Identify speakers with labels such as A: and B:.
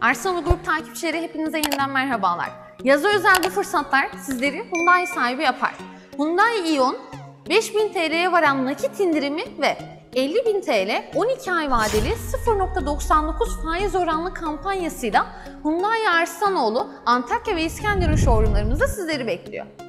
A: Arsanoğlu Grup takipçileri hepinize yeniden merhabalar. Yaza özel bu fırsatlar sizleri Hyundai sahibi yapar. Hyundai Ion 5.000 TL'ye varan nakit indirimi ve 50.000 TL 12 ay vadeli 0.99 faiz oranlı kampanyasıyla Hyundai Arsanoğlu, Antakya ve İskenderun showroomlarımızda sizleri bekliyor.